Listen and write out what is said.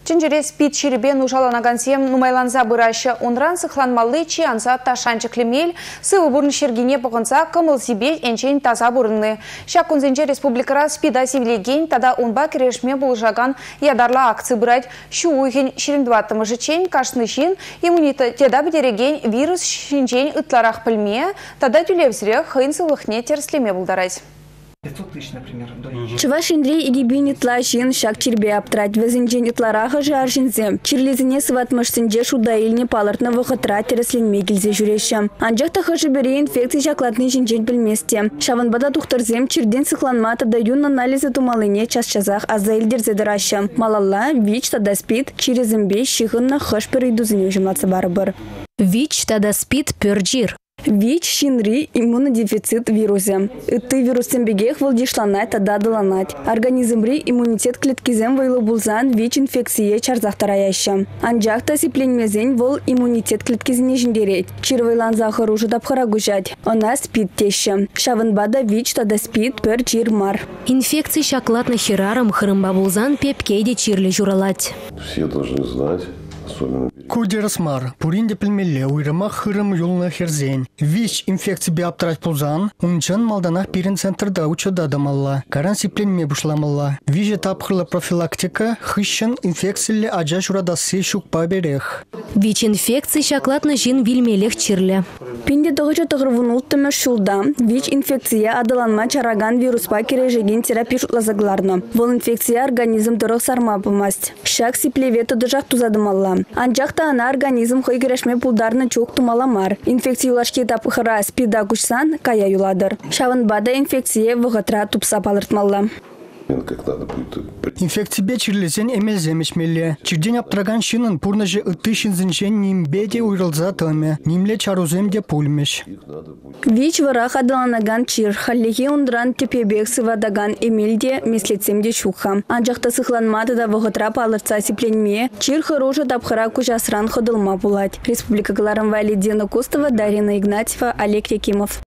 Ченджерес пит черебен ужаланаган сем нумайланза быраща унран сыхланмалы чи анса ташанчык лемель сывы бурн шергине погонса кымыл себе энчен таза бурны. Щак унзенче республикара спида сивлеген тада унба керешме булжаган ядарла акции брать щу уйген шириндваттымы жычен кашны шин иммунитетеда бедереген вирус шинчен ытларах пыльме тада тюлевзрех хын сывыхне терслеме булдарать. 500 тысяч, например. Чуваш Андрей игибин итла шин шак чербе аптрать везенчен итлараха жаршинзе. Чирлизине сватмашсенже шуда илне палартна вахатра тересленме келзе жүреща. Анжақта хажы бере инфекция шаклатны шинчен білместе. Шаванбада тухтарзем чирден сыхланма тада юн анализы тумалыне час-часах аза илдерзе дыраша. Малалла ВИЧ тада спит чирезембе шихынна хаш перейдузыне жымлацы барыбыр. ВИЧ тада спит пёрджир. ВИЧ шинри иммунодефицит вирусе. Ты вирусем бегех волдишланать тада даланать. Организмри иммунитет клеткизем вайлы булзан ВИЧ инфекция чарзахтараяща. Анжақта сипленмезен вол иммунитет клеткизіне жіндерет. Чирвайлан захару жадапхара гужать. Она спит теща. Шаванбада ВИЧ тада спит пер чирмар. Инфекции шаклатна хирарам хырымба булзан пепкейде чирли журалать. Все должны знать. Кудерасмар, пуринде пельмеле, уйрама хырым юлна херзень. ВИЧ инфекция биаптрать пулзан, унчан малданах пирен центрда учада дамалла. Каран сипленме бушламалла. ВИЧ этап хырла профилактика, хыщен инфекцияле аджа журадасы шукпа берех. ВИЧ инфекции шаклатна жин вильмелех чирле. Пинде догыча тығырвунулттымы шулда. ВИЧ инфекция адаланма чараган вируспа кережеген терапия шутлазагларны. Вол инфекция организм дұрық сарма бұмаст. Шак сиплеве тұдыжақ тузадымалла. Анжақта ана организм хой керешме пулдарны чук тумаламар. Инфекция юлашки этап хыра спида кучсан кая юладыр. Шаванбада инфекция вғытра тупса палыртмалла. Инфекция чирлезен эмелземечмеле. Чирден аптраган шинын пурнажы ытышын зінчен нимбеде уйрылза тыме. Нимле чаруземде пульмеш. ВИЧ варах адаланаган чир. Халлихи ундран тепебек сывадаган эмельде мислецемде чуха. Анжақта сыхланмады да вғытра палырца сипленме. Чир хороша тапхара кужасран ходылма булать. Республика Гларам Валидина Кустова, Дарина Игнатьева, Олег Якимов.